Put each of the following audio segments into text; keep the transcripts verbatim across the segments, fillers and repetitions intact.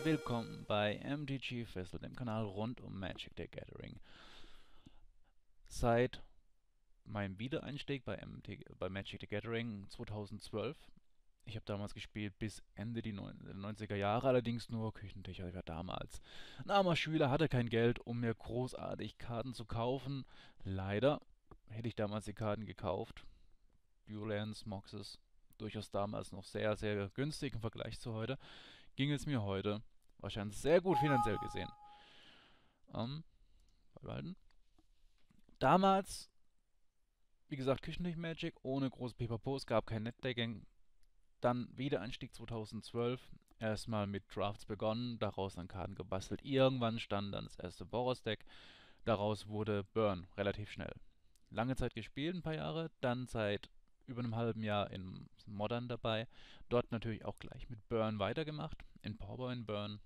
willkommen bei M T G Fizzle, dem Kanal rund um Magic the Gathering. Seit meinem Wiedereinstieg bei, M T, bei Magic the Gathering zweitausendzwölf, ich habe damals gespielt bis Ende die neunziger Jahre, allerdings nur Küchentisch. Ich war damals ein armer Schüler, hatte kein Geld, um mir großartig Karten zu kaufen. Leider hätte ich damals die Karten gekauft. Dual-Lands, Moxes, durchaus damals noch sehr, sehr günstig im Vergleich zu heute. Ging es mir heute wahrscheinlich sehr gut finanziell gesehen. Ähm, beibehalten. Damals, wie gesagt, Küchentisch-Magic ohne große Pipapo, es gab kein Netdecking. Dann Wiedereinstieg zweitausendzwölf, erstmal mit Drafts begonnen, daraus dann Karten gebastelt. Irgendwann stand dann das erste Boros-Deck, daraus wurde Burn relativ schnell. Lange Zeit gespielt, ein paar Jahre, dann seit über einem halben Jahr in Modern dabei. Dort natürlich auch gleich mit Burn weitergemacht, in Powerboy Burn.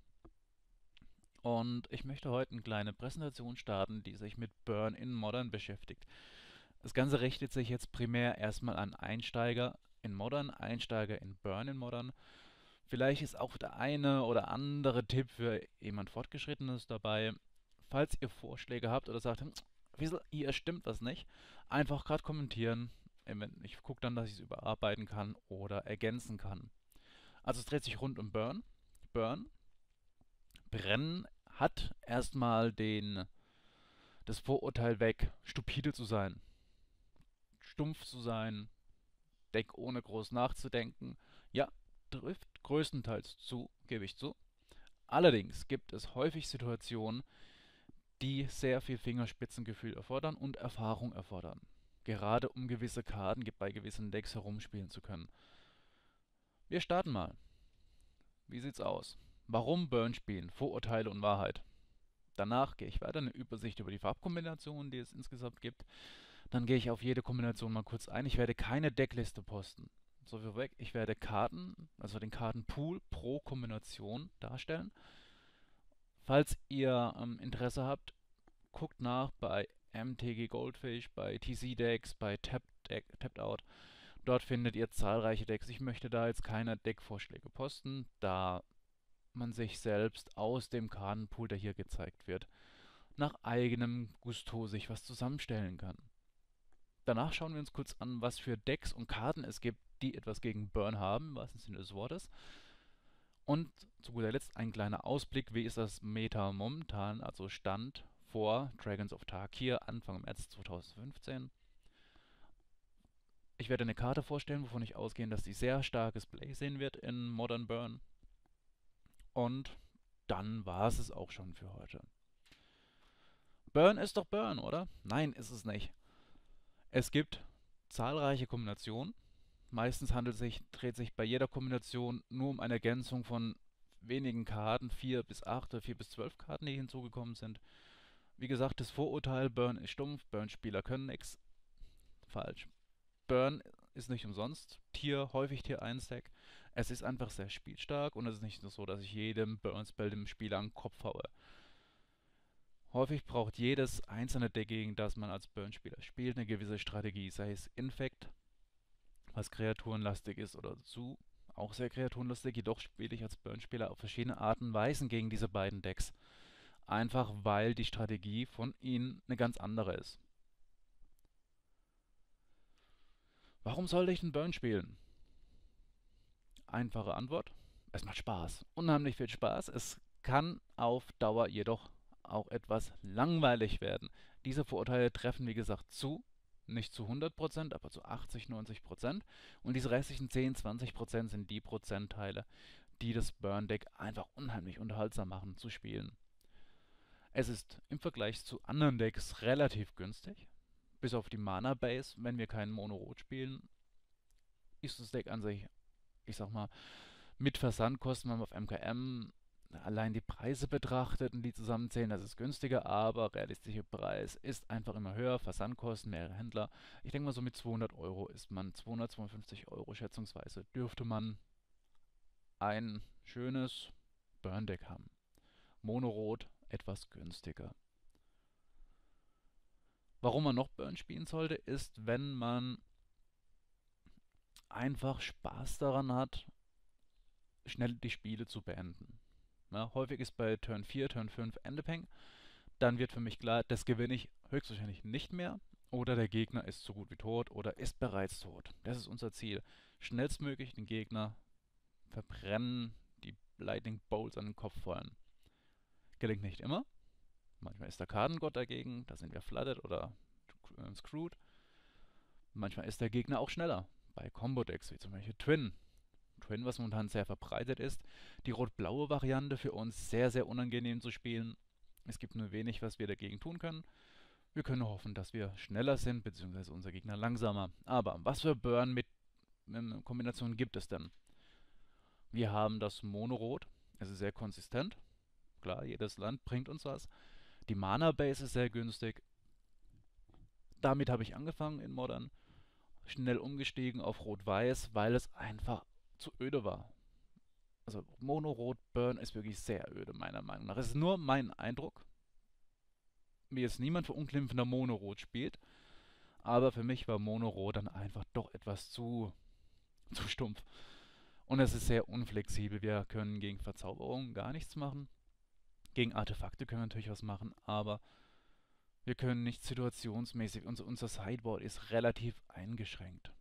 Und ich möchte heute eine kleine Präsentation starten, die sich mit Burn in Modern beschäftigt. Das Ganze richtet sich jetzt primär erstmal an Einsteiger in Modern, Einsteiger in Burn in Modern. Vielleicht ist auch der eine oder andere Tipp für jemand Fortgeschrittenes dabei. Falls ihr Vorschläge habt oder sagt, hm, Wiesel, hier stimmt was nicht, einfach gerade kommentieren. Ich gucke dann, dass ich es überarbeiten kann oder ergänzen kann. Also es dreht sich rund um Burn. Burn. Brennen hat erstmal den, das Vorurteil weg, stupide zu sein, stumpf zu sein, Deck ohne groß nachzudenken. Ja, trifft größtenteils zu, gebe ich zu. Allerdings gibt es häufig Situationen, die sehr viel Fingerspitzengefühl erfordern und Erfahrung erfordern. Gerade um gewisse Karten bei gewissen Decks herumspielen zu können. Wir starten mal. Wie sieht's aus? Warum Burn spielen? Vorurteile und Wahrheit. Danach gehe ich weiter, eine Übersicht über die Farbkombinationen, die es insgesamt gibt. Dann gehe ich auf jede Kombination mal kurz ein. Ich werde keine Deckliste posten. So viel weg. Ich werde Karten, also den Kartenpool pro Kombination darstellen. Falls ihr ähm, Interesse habt, guckt nach bei M T G Goldfish, bei T C Decks, bei Tapped, Deck, Tapped Out. Dort findet ihr zahlreiche Decks. Ich möchte da jetzt keine Deckvorschläge posten, da man sich selbst aus dem Kartenpool, der hier gezeigt wird, nach eigenem Gusto sich was zusammenstellen kann. Danach schauen wir uns kurz an, was für Decks und Karten es gibt, die etwas gegen Burn haben, im wahrsten Sinne des Wortes. Und zu guter Letzt ein kleiner Ausblick, wie ist das Meta momentan, also Stand vor Dragons of Tarkir, Anfang März zweitausendfünfzehn. Ich werde eine Karte vorstellen, wovon ich ausgehe, dass die sehr starkes Play sehen wird in Modern Burn. Und dann war es es auch schon für heute. Burn ist doch Burn, oder? Nein, ist es nicht. Es gibt zahlreiche Kombinationen. Meistens handelt sich, dreht sich bei jeder Kombination nur um eine Ergänzung von wenigen Karten, vier bis acht oder vier bis zwölf Karten, die hinzugekommen sind. Wie gesagt, das Vorurteil, Burn ist stumpf, Burn-Spieler können nichts. Falsch. Burn ist nicht umsonst Tier, häufig Tier eins Deck. Es ist einfach sehr spielstark und es ist nicht nur so, dass ich jedem Burn-Spell dem Spieler an den Kopf haue. Häufig braucht jedes einzelne Deck, gegen das man als Burn-Spieler spielt, eine gewisse Strategie, sei es Infect, was kreaturenlastig ist, oder zu, auch sehr kreaturenlastig, jedoch spiele ich als Burn-Spieler auf verschiedene Arten und Weisen gegen diese beiden Decks. Einfach weil die Strategie von ihnen eine ganz andere ist. Warum sollte ich einen Burn spielen? Einfache Antwort: Es macht Spaß. Unheimlich viel Spaß. Es kann auf Dauer jedoch auch etwas langweilig werden. Diese Vorurteile treffen, wie gesagt, zu. Nicht zu hundert Prozent, aber zu achtzig, neunzig Prozent. Und diese restlichen zehn, zwanzig Prozent sind die Prozentteile, die das Burn-Deck einfach unheimlich unterhaltsam machen zu spielen. Es ist im Vergleich zu anderen Decks relativ günstig. Bis auf die Mana-Base, wenn wir keinen Mono-Rot spielen, ist das Deck an sich, ich sag mal, mit Versandkosten, wenn man auf M K M allein die Preise betrachtet und die zusammenzählen, das ist günstiger, aber realistischer Preis ist einfach immer höher. Versandkosten, mehrere Händler. Ich denke mal, so mit zweihundert Euro ist man, zweihundert, zweihundertfünfzig Euro schätzungsweise, dürfte man ein schönes Burn-Deck haben. Monorot etwas günstiger. Warum man noch Burn spielen sollte, ist, wenn man einfach Spaß daran hat, schnell die Spiele zu beenden. Ja, häufig ist bei Turn vier, Turn fünf Endepeng. Dann wird für mich klar, das gewinne ich höchstwahrscheinlich nicht mehr. Oder der Gegner ist so gut wie tot oder ist bereits tot. Das ist unser Ziel. Schnellstmöglich den Gegner verbrennen, die Lightning Bolts an den Kopf fallen. Gelingt nicht immer. Manchmal ist der Kartengott dagegen, da sind wir flooded oder äh, screwed. Manchmal ist der Gegner auch schneller. Bei Combo-Decks wie zum Beispiel Twin. Twin, was momentan sehr verbreitet ist. Die rot-blaue Variante für uns sehr, sehr unangenehm zu spielen. Es gibt nur wenig, was wir dagegen tun können. Wir können hoffen, dass wir schneller sind, beziehungsweise unser Gegner langsamer. Aber was für Burn mit ähm, Kombinationen gibt es denn? Wir haben das Mono-Rot. Es ist sehr konsistent. Klar, jedes Land bringt uns was. Die Mana-Base ist sehr günstig. Damit habe ich angefangen in Modern. Schnell umgestiegen auf Rot-Weiß, weil es einfach zu öde war. Also Mono-Rot-Burn ist wirklich sehr öde, meiner Meinung nach. Es ist nur mein Eindruck. Mir jetzt niemand verunglimpft, wenn er Mono-Rot spielt. Aber für mich war Mono-Rot dann einfach doch etwas zu, zu stumpf. Und es ist sehr unflexibel. Wir können gegen Verzauberungen gar nichts machen. Gegen Artefakte können wir natürlich was machen, aber wir können nicht situationsmäßig. Unser, unser Sideboard ist relativ eingeschränkt.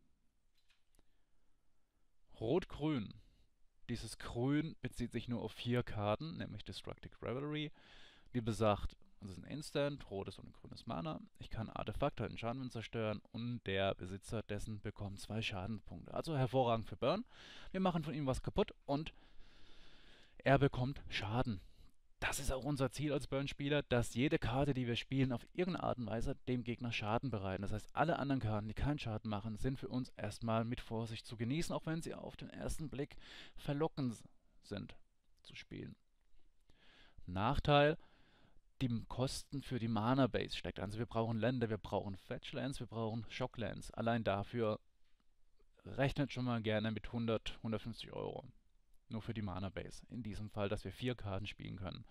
Rot-Grün. Dieses Grün bezieht sich nur auf vier Karten, nämlich Destructive Revelry. Wie besagt, es ist ein Instant, rotes und ein grünes Mana. Ich kann Artefakte, Enchantment zerstören und der Besitzer dessen bekommt zwei Schadenspunkte. Also hervorragend für Burn. Wir machen von ihm was kaputt und er bekommt Schaden. Das ist auch unser Ziel als Burn-Spieler, dass jede Karte, die wir spielen, auf irgendeine Art und Weise dem Gegner Schaden bereiten. Das heißt, alle anderen Karten, die keinen Schaden machen, sind für uns erstmal mit Vorsicht zu genießen, auch wenn sie auf den ersten Blick verlockend sind zu spielen. Nachteil, die Kosten für die Mana-Base steckt. Also wir brauchen Länder, wir brauchen Fetchlands, wir brauchen Shocklands. Allein dafür rechnet schon mal gerne mit hundert, hundertfünfzig Euro. Nur für die Mana-Base. In diesem Fall, dass wir vier Karten spielen können.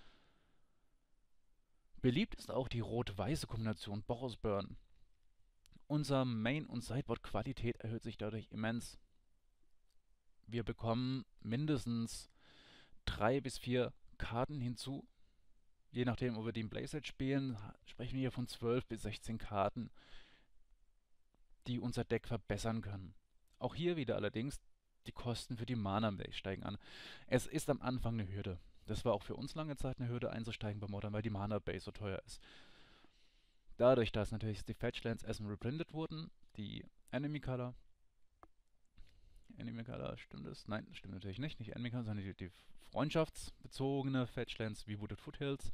Beliebt ist auch die rot-weiße Kombination Boros Burn. Unser Main- und Sideboard-Qualität erhöht sich dadurch immens. Wir bekommen mindestens drei bis vier Karten hinzu. Je nachdem, ob wir den Playset spielen, sprechen wir hier von zwölf bis sechzehn Karten, die unser Deck verbessern können. Auch hier wieder allerdings, die Kosten für die Mana-Base steigen an. Es ist am Anfang eine Hürde. Das war auch für uns lange Zeit eine Hürde einzusteigen bei Modern, weil die Mana-Base so teuer ist. Dadurch, dass natürlich die Fetchlands erstmal reprintet wurden, die Enemy Color. Enemy Color, stimmt das? Nein, stimmt natürlich nicht. Nicht Enemy Color, sondern die, die freundschaftsbezogene Fetchlands wie Wooded Foothills.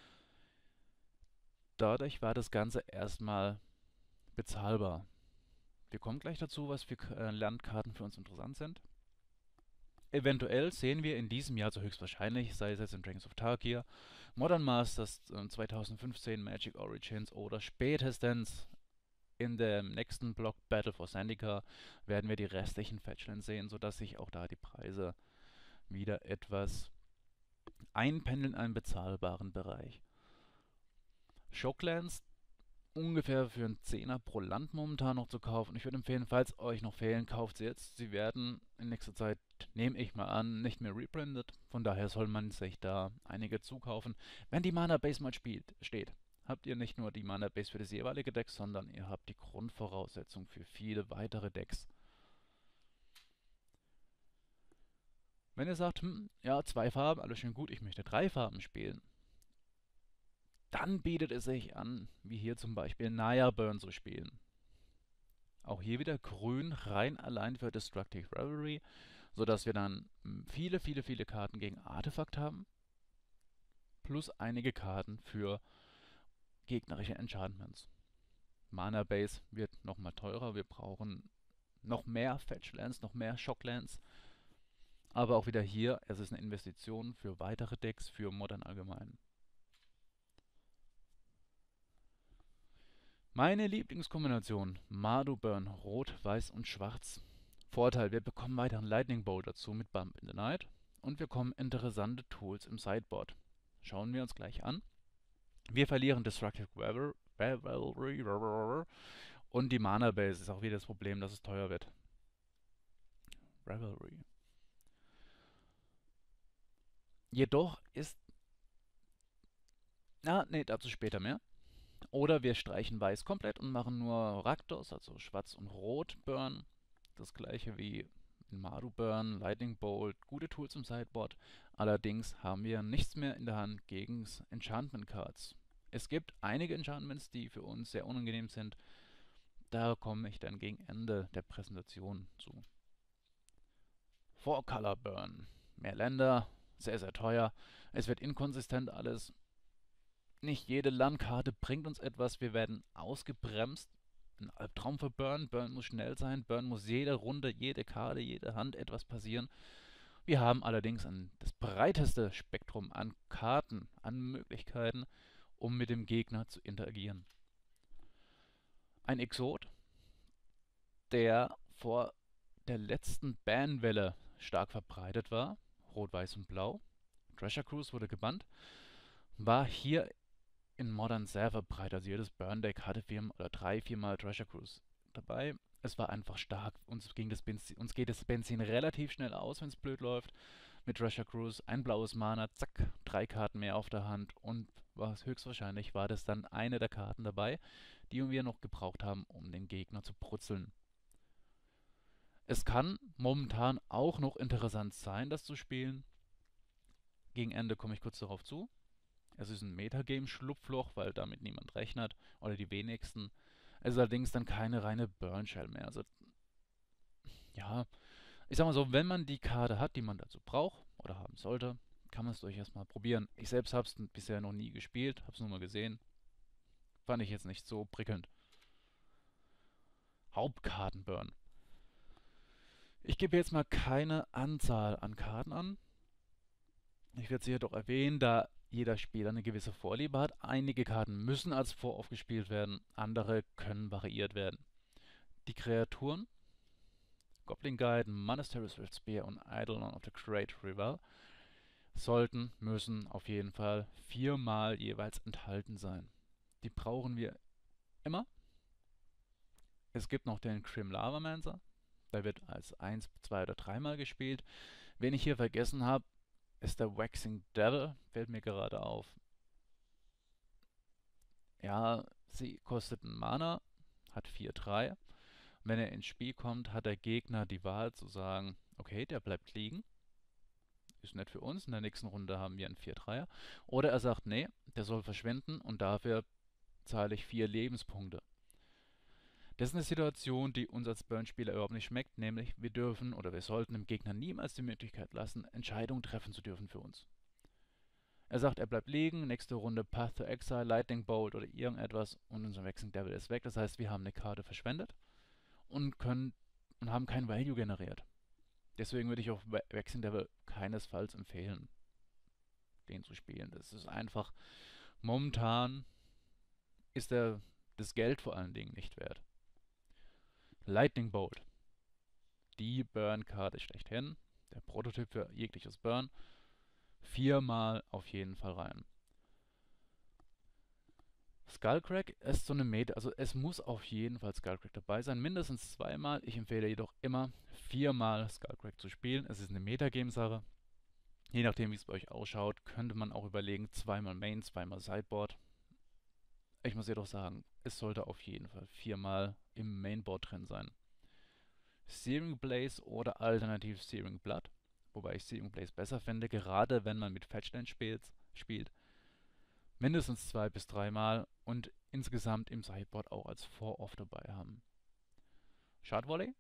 Dadurch war das Ganze erstmal bezahlbar. Wir kommen gleich dazu, was für äh, Landkarten für uns interessant sind. Eventuell sehen wir in diesem Jahr, so höchstwahrscheinlich, sei es jetzt in Dragons of Tarkir, Modern Masters äh, zweitausendfünfzehn, Magic Origins oder spätestens in dem nächsten Block Battle for Zendikar werden wir die restlichen Fetchlands sehen, sodass sich auch da die Preise wieder etwas einpendeln in einen bezahlbaren Bereich. Shocklands ungefähr für einen Zehner pro Land momentan noch zu kaufen. Ich würde empfehlen, falls euch noch fehlen, kauft sie jetzt. Sie werden in nächster Zeit, nehme ich mal an, nicht mehr reprintet. Von daher soll man sich da einige zukaufen. Wenn die Mana Base mal spielt, steht, habt ihr nicht nur die Mana Base für das jeweilige Deck, sondern ihr habt die Grundvoraussetzung für viele weitere Decks. Wenn ihr sagt, hm, ja, zwei Farben, alles schön gut, ich möchte drei Farben spielen, dann bietet es sich an, wie hier zum Beispiel Naya Burn zu spielen. Auch hier wieder grün, rein allein für Destructive Revelry, sodass wir dann viele, viele, viele Karten gegen Artefakt haben, plus einige Karten für gegnerische Enchantments. Mana Base wird nochmal teurer, wir brauchen noch mehr Fetchlands, noch mehr Shocklands, aber auch wieder hier, es ist eine Investition für weitere Decks, für Modern allgemein. Meine Lieblingskombination, Mardu Burn, Rot, Weiß und Schwarz. Vorteil, wir bekommen weiteren Lightning Bolt dazu mit Bump in the Night und wir bekommen interessante Tools im Sideboard. Schauen wir uns gleich an. Wir verlieren Destructive Revelry und die Mana Base ist auch wieder das Problem, dass es teuer wird. Revelry. Jedoch ist... Na, nee, dazu später mehr. Oder wir streichen weiß komplett und machen nur Raktos, also schwarz und rot Burn. Das gleiche wie in Maru Burn, Lightning Bolt, gute Tools im Sideboard. Allerdings haben wir nichts mehr in der Hand gegen Enchantment Cards. Es gibt einige Enchantments, die für uns sehr unangenehm sind. Da komme ich dann gegen Ende der Präsentation zu. Four Color Burn. Mehr Länder, sehr, sehr teuer. Es wird inkonsistent alles. Nicht jede Landkarte bringt uns etwas. Wir werden ausgebremst. Ein Albtraum für Burn. Burn muss schnell sein. Burn muss jede Runde, jede Karte, jede Hand etwas passieren. Wir haben allerdings ein, das breiteste Spektrum an Karten, an Möglichkeiten, um mit dem Gegner zu interagieren. Ein Exot, der vor der letzten Banwelle stark verbreitet war, Rot, Weiß und Blau. Treasure Cruise wurde gebannt, war hier in Modern sehr verbreitet. Also jedes Burn-Deck hatte vier oder drei, viermal Treasure Cruise dabei. Es war einfach stark. Uns, ging das Benzin, uns geht das Benzin relativ schnell aus, wenn es blöd läuft. Mit Treasure Cruise ein blaues Mana, zack, drei Karten mehr auf der Hand und was höchstwahrscheinlich war das dann eine der Karten dabei, die wir noch gebraucht haben, um den Gegner zu brutzeln. Es kann momentan auch noch interessant sein, das zu spielen. Gegen Ende komme ich kurz darauf zu. Es ist ein Metagame-Schlupfloch, weil damit niemand rechnet oder die wenigsten. Es ist allerdings dann keine reine Burn-Shell mehr. Also, ja, ich sag mal so, wenn man die Karte hat, die man dazu braucht oder haben sollte, kann man es durchaus mal probieren. Ich selbst habe es bisher noch nie gespielt, habe es nur mal gesehen. Fand ich jetzt nicht so prickelnd. Hauptkartenburn. Ich gebe jetzt mal keine Anzahl an Karten an. Ich werde sie jedoch erwähnen, da jeder Spieler eine gewisse Vorliebe hat. Einige Karten müssen als Vorauf gespielt werden, andere können variiert werden. Die Kreaturen, Goblin Guide, Monastery's Rift Spear und Eidolon of the Great Rival, sollten, müssen auf jeden Fall viermal jeweils enthalten sein. Die brauchen wir immer. Es gibt noch den Grim Lavamancer, der wird als eins, zwei oder dreimal gespielt. Wen ich hier vergessen habe, ist der Waxing Devil, fällt mir gerade auf. Ja, sie kostet einen Mana, hat vier drei. Wenn er ins Spiel kommt, hat der Gegner die Wahl zu sagen, okay, der bleibt liegen. Ist nett für uns, in der nächsten Runde haben wir einen vier drei. Oder er sagt, nee, der soll verschwinden und dafür zahle ich vier Lebenspunkte. Das ist eine Situation, die uns als Burn-Spieler überhaupt nicht schmeckt, nämlich wir dürfen oder wir sollten dem Gegner niemals die Möglichkeit lassen, Entscheidungen treffen zu dürfen für uns. Er sagt, er bleibt liegen, nächste Runde Path to Exile, Lightning Bolt oder irgendetwas und unser Waxing Devil ist weg. Das heißt, wir haben eine Karte verschwendet und können und haben kein Value generiert. Deswegen würde ich auch Waxing Devil keinesfalls empfehlen, den zu spielen. Das ist einfach, momentan ist der das Geld vor allen Dingen nicht wert. Lightning Bolt. Die Burn-Karte schlechthin. Der Prototyp für jegliches Burn. Viermal auf jeden Fall rein. Skullcrack ist so eine Meta, also es muss auf jeden Fall Skullcrack dabei sein, mindestens zweimal. Ich empfehle jedoch immer viermal Skullcrack zu spielen. Es ist eine Metagame-Sache. Je nachdem, wie es bei euch ausschaut, könnte man auch überlegen, zweimal Main, zweimal Sideboard. Ich muss jedoch sagen, es sollte auf jeden Fall viermal im Mainboard drin sein. Searing Blaze oder alternativ Searing Blood, wobei ich Searing Blaze besser finde, gerade wenn man mit Fetchland spielt, spielt. Mindestens zwei bis dreimal und insgesamt im Sideboard auch als Four-Off dabei haben. Shard Volley.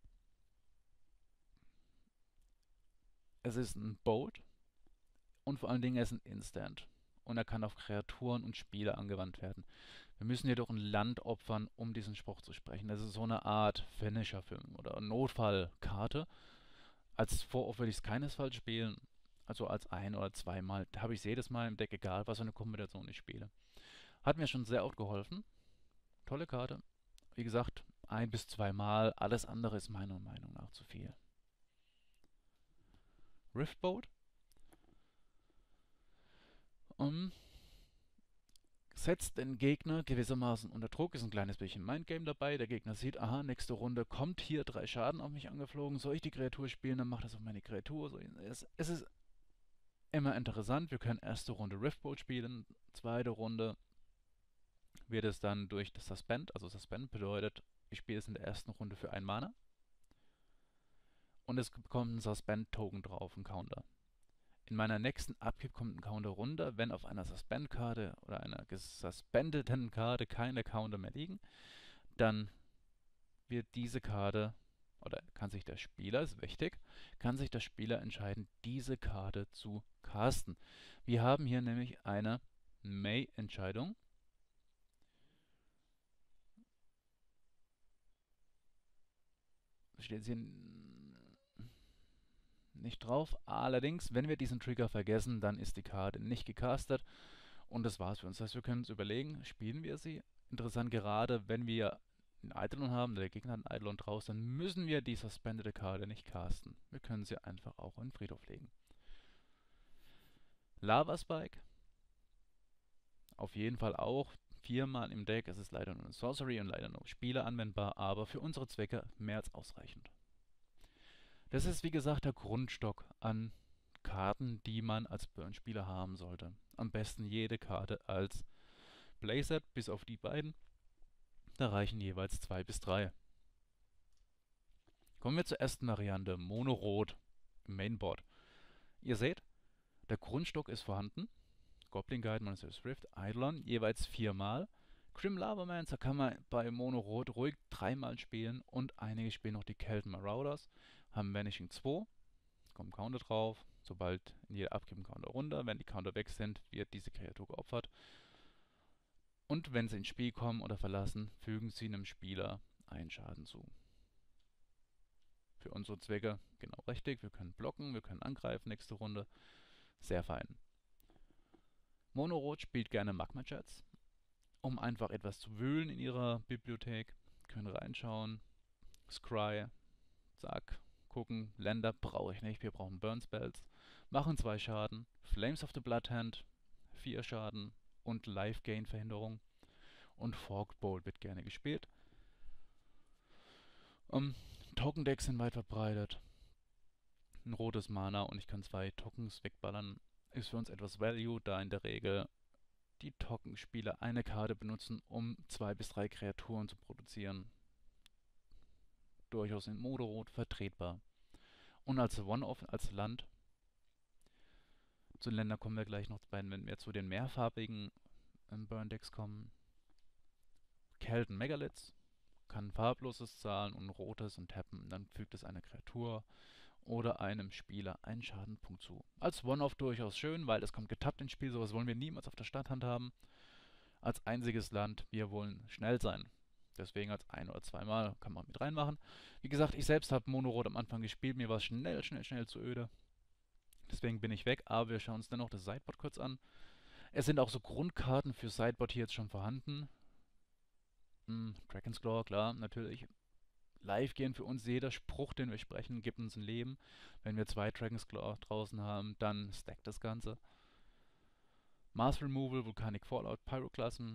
Es ist ein Bolt und vor allen Dingen er ist ein Instant. Und er kann auf Kreaturen und Spieler angewandt werden. Wir müssen jedoch ein Land opfern, um diesen Spruch zu sprechen. Das ist so eine Art Finisher-Film oder Notfallkarte. Als Vorwurf würde ich es keinesfalls spielen. Also als ein- oder zweimal. Da habe ich jedes Mal im Deck, egal was für eine Kombination ich spiele. Hat mir schon sehr oft geholfen. Tolle Karte. Wie gesagt, ein- bis zweimal. Alles andere ist meiner Meinung nach zu viel. Riftboat. Um, setzt den Gegner gewissermaßen unter Druck. Ist ein kleines bisschen Mindgame dabei. Der Gegner sieht, aha, nächste Runde kommt hier drei Schaden auf mich angeflogen. Soll ich die Kreatur spielen, dann macht das auf meine Kreatur. So, es, es ist Immer interessant, wir können erste Runde Riftbolt spielen, zweite Runde wird es dann durch das Suspend, also Suspend bedeutet, ich spiele es in der ersten Runde für ein Mana und es bekommt ein Suspend-Token drauf, ein Counter. In meiner nächsten Upkeep kommt ein Counter runter, wenn auf einer Suspend-Karte oder einer gesuspendeten Karte keine Counter mehr liegen, dann wird diese Karte, oder kann sich der Spieler, ist wichtig, kann sich der Spieler entscheiden, diese Karte zu casten. Wir haben hier nämlich eine May-Entscheidung. Steht hier nicht drauf. Allerdings, wenn wir diesen Trigger vergessen, dann ist die Karte nicht gecastet und das war's für uns. Das heißt, wir können uns überlegen, spielen wir sie. Interessant, gerade wenn wir einen Eidolon haben, der Gegner hat einen Eidolon draus, dann müssen wir die suspendete Karte nicht casten. Wir können sie einfach auch in den Friedhof legen. Lava Spike. Auf jeden Fall auch viermal im Deck. Es ist leider nur eine Sorcery und leider nur Spieler anwendbar, aber für unsere Zwecke mehr als ausreichend. Das ist wie gesagt der Grundstock an Karten, die man als Burn-Spieler haben sollte. Am besten jede Karte als Playset, bis auf die beiden. Da reichen jeweils zwei bis drei. Kommen wir zur ersten Variante, Mono-Rot im Mainboard. Ihr seht, der Grundstock ist vorhanden. Goblin Guide, Monster's Rift, Eidolon, jeweils viermal. Grim Lavamancer kann man bei Mono-Rot ruhig dreimal spielen und einige spielen noch die Kelten Marauders. Haben Vanishing zwei, kommt Counter drauf, sobald in jeder Abgabe ein Counter runter. Wenn die Counter weg sind, wird diese Kreatur geopfert. Und wenn sie ins Spiel kommen oder verlassen, fügen sie einem Spieler einen Schaden zu. Für unsere Zwecke genau richtig. Wir können blocken, wir können angreifen nächste Runde. Sehr fein. Mono-Rot spielt gerne Magma-Jets, um einfach etwas zu wühlen in ihrer Bibliothek. Können reinschauen, Scry, zack, gucken, Länder brauche ich nicht, wir brauchen Burn Spells. Machen zwei Schaden, Flames of the Bloodhand, vier Schaden und Life Gain Verhinderung. Und Forked Bolt wird gerne gespielt. Um, Token Decks sind weit verbreitet. Ein rotes Mana und ich kann zwei Tokens wegballern. Ist für uns etwas Value, da in der Regel die Token-Spieler eine Karte benutzen, um zwei bis drei Kreaturen zu produzieren. Durchaus in Mono-Rot vertretbar. Und als One-Off, als Land, zu den Ländern kommen wir gleich noch, wenn wir zu den mehrfarbigen ähm, Burn-Decks kommen. Kelten Megaliths, kann farbloses zahlen und rotes und tappen, dann fügt es einer Kreatur oder einem Spieler einen Schadenpunkt zu. Als One-Off durchaus schön, weil es kommt getappt ins Spiel, sowas wollen wir niemals auf der Starthand haben. Als einziges Land, wir wollen schnell sein. Deswegen als ein- oder zweimal kann man mit reinmachen. Wie gesagt, ich selbst habe Mono-Rot am Anfang gespielt, mir war es schnell, schnell, schnell zu öde. Deswegen bin ich weg, aber wir schauen uns dennoch das Sideboard kurz an. Es sind auch so Grundkarten für Sideboard hier jetzt schon vorhanden. Hm, Dragon's Claw, klar, natürlich. Live gehen für uns, jeder Spruch, den wir sprechen, gibt uns ein Leben. Wenn wir zwei Dragon's Claw draußen haben, dann stackt das Ganze. Mass Removal, Volcanic Fallout, Pyroclasm,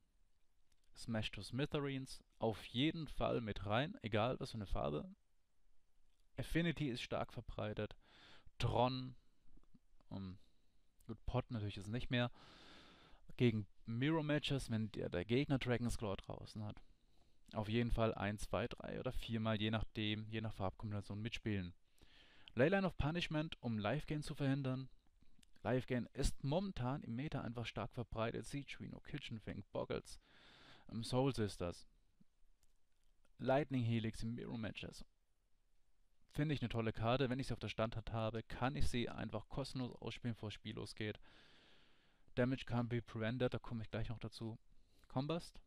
Smash to Smithereens, auf jeden Fall mit rein, egal was für eine Farbe. Affinity ist stark verbreitet. Tron, um, gut, Pot natürlich ist nicht mehr. Gegen Mirror Matches, wenn der, der Gegner Dragon's Claw draußen hat. Auf jeden Fall ein, zwei, drei oder viermal, je nachdem, je nach Farbkombination mitspielen. Leyline of Punishment, um Life-Gain zu verhindern. Life-Gain ist momentan im Meta einfach stark verbreitet. Siege Reno, Kitchen Fink, Boggles, um, Soul Sisters. Lightning Helix im Mirror Matches. Finde ich eine tolle Karte. Wenn ich sie auf der Standhand habe, kann ich sie einfach kostenlos ausspielen, bevor das Spiel losgeht. Damage can be prevented, da komme ich gleich noch dazu. Combust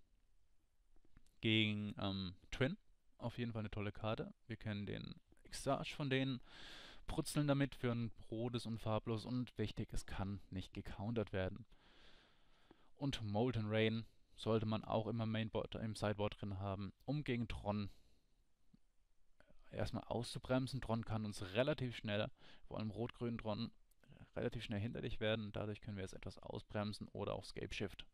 gegen ähm, Twin. Auf jeden Fall eine tolle Karte. Wir können den Exarch von denen brutzeln damit für ein rotes und farblos. Und wichtig, es kann nicht gecountert werden. Und Molten Rain sollte man auch immer Mainboard, im Sideboard drin haben, um gegen Tron erstmal auszubremsen. Tron kann uns relativ schnell, vor allem rot-grün Tron, relativ schnell hinterlich werden. Dadurch können wir es etwas ausbremsen oder auch Scape Shift.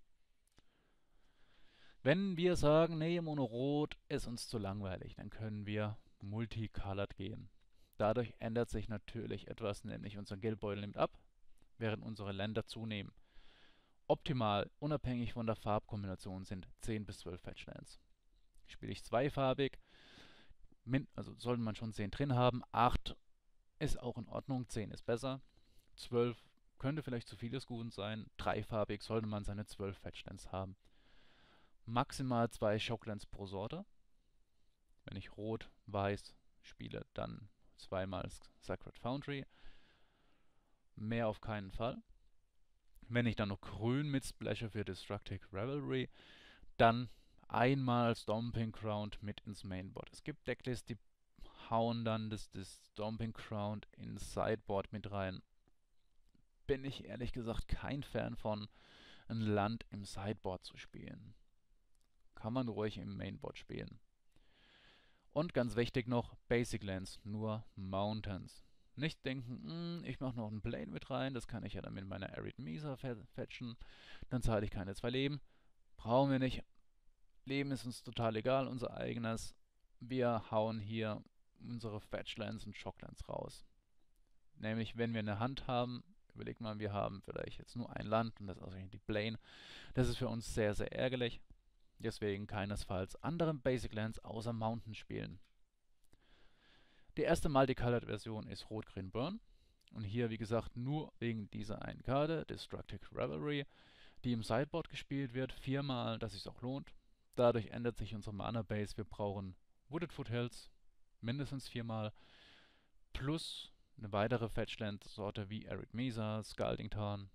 Wenn wir sagen, nee, Mono-Rot ist uns zu langweilig, dann können wir Multicolored gehen. Dadurch ändert sich natürlich etwas, nämlich unser Geldbeutel nimmt ab, während unsere Länder zunehmen. Optimal, unabhängig von der Farbkombination, sind zehn bis zwölf Fetchlands. Spiele ich zweifarbig, min also sollte man schon zehn drin haben, acht ist auch in Ordnung, zehn ist besser, zwölf könnte vielleicht zu vieles Guten sein, dreifarbig sollte man seine zwölf Fetchlands haben. Maximal zwei Shocklands pro Sorte. Wenn ich rot, weiß spiele, dann zweimal Sacred Foundry. Mehr auf keinen Fall. Wenn ich dann noch grün mit splashe für Destructive Revelry, dann einmal Stomping Ground mit ins Mainboard. Es gibt Decklists, die hauen dann das, das Stomping Ground ins Sideboard mit rein. Bin ich ehrlich gesagt kein Fan von, ein Land im Sideboard zu spielen. Kann man ruhig im Mainboard spielen. Und ganz wichtig noch, Basic Lands, nur Mountains. Nicht denken, ich mache noch einen Plane mit rein, das kann ich ja dann mit meiner Arid Mesa fetchen, dann zahle ich keine zwei Leben. Brauchen wir nicht. Leben ist uns total egal, unser eigenes. Wir hauen hier unsere Fetchlands und Shocklands raus. Nämlich, wenn wir eine Hand haben, überlegt mal, wir haben vielleicht jetzt nur ein Land und das ist ausgerechnet die Plane. Das ist für uns sehr, sehr ärgerlich. Deswegen keinesfalls andere Basic Lands außer Mountain spielen. Die erste Multicolored-Version ist Rot-Grün-Burn. Und hier, wie gesagt, nur wegen dieser einen Karte, Destructive Revelry, die im Sideboard gespielt wird, viermal, dass es sich auch lohnt. Dadurch ändert sich unsere Mana-Base. Wir brauchen Wooded Foothills mindestens viermal, plus eine weitere Fetchland-Sorte wie Arid Mesa, Scalding Tarn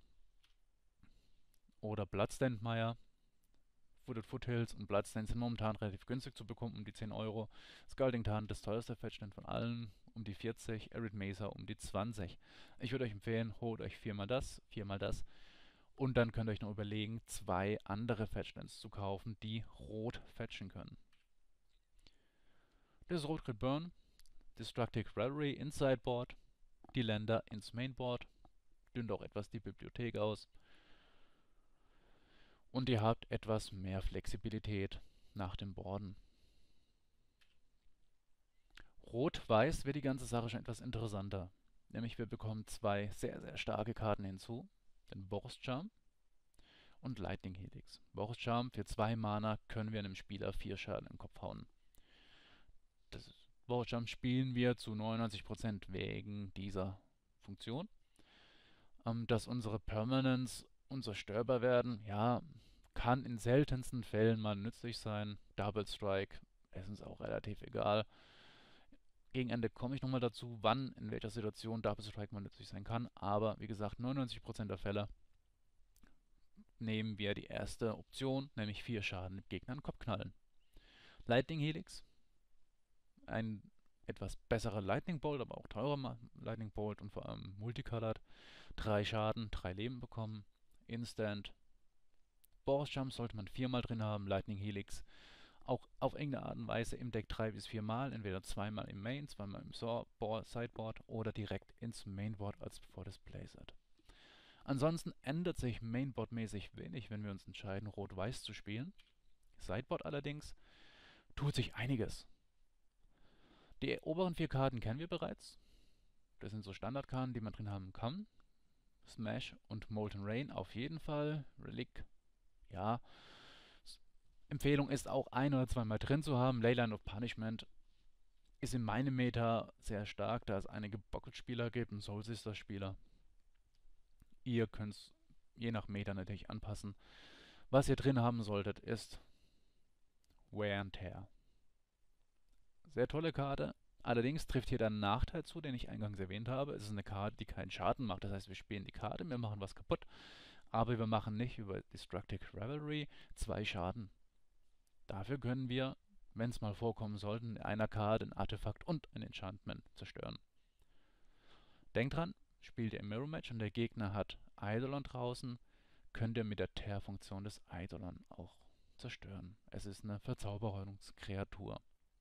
oder Bloodstained Mire. Wooded Foothills und Bloodstained sind momentan relativ günstig zu bekommen, um die zehn Euro. Scalding Tarn, das teuerste Fetchland von allen, um die vierzig. Arid Mesa um die zwanzig. Ich würde euch empfehlen, holt euch viermal das, viermal das. Und dann könnt ihr euch noch überlegen, zwei andere Fetchlands zu kaufen, die rot fetchen können. Das ist Rot-Grün Burn, Destructive Revelry ins Sideboard, die Länder ins Mainboard, dünnt auch etwas die Bibliothek aus. Und ihr habt etwas mehr Flexibilität nach dem Boarden. Rot-Weiß wird die ganze Sache schon etwas interessanter. Nämlich wir bekommen zwei sehr, sehr starke Karten hinzu. Den Boros Charm und Lightning Helix. Boros Charm, für zwei Mana können wir einem Spieler vier Schaden im Kopf hauen. Das Boros Charm spielen wir zu neunundneunzig Prozent wegen dieser Funktion. Ähm, dass unsere Permanents unzerstörbar werden, ja, kann in seltensten Fällen mal nützlich sein. Double Strike ist uns auch relativ egal. Gegen Ende komme ich nochmal dazu, wann, in welcher Situation Double Strike mal nützlich sein kann. Aber wie gesagt, neunundneunzig Prozent der Fälle nehmen wir die erste Option, nämlich vier Schaden mit Gegnern Kopf knallen. Lightning Helix, ein etwas besserer Lightning Bolt, aber auch teurer Lightning Bolt und vor allem Multicolored. Drei Schaden, drei Leben bekommen. Instant. Boros Jump sollte man viermal drin haben. Lightning Helix auch auf irgendeine Art und Weise im Deck drei bis viermal. Entweder zweimal im Main, zweimal im Sideboard oder direkt ins Mainboard als bevor das Playset. Ansonsten ändert sich Mainboard-mäßig wenig, wenn wir uns entscheiden, Rot-Weiß zu spielen. Sideboard allerdings tut sich einiges. Die oberen vier Karten kennen wir bereits. Das sind so Standardkarten, die man drin haben kann. Smash und Molten Rain auf jeden Fall. Relic, ja. Empfehlung ist auch ein oder zweimal drin zu haben. Leyline of Punishment ist in meinem Meta sehr stark, da es einige Bucket-Spieler gibt und Soul Sister-Spieler. Ihr könnt es je nach Meta natürlich anpassen. Was ihr drin haben solltet, ist Wear and Tear. Sehr tolle Karte. Allerdings trifft hier der Nachteil zu, den ich eingangs erwähnt habe. Es ist eine Karte, die keinen Schaden macht. Das heißt, wir spielen die Karte, wir machen was kaputt. Aber wir machen nicht über Destructive Revelry zwei Schaden. Dafür können wir, wenn es mal vorkommen sollte, in einer Karte ein Artefakt und ein Enchantment zerstören. Denkt dran, spielt ihr im Mirror Match und der Gegner hat Eidolon draußen, könnt ihr mit der Tear-Funktion des Eidolon auch zerstören. Es ist eine Verzauberungskreatur.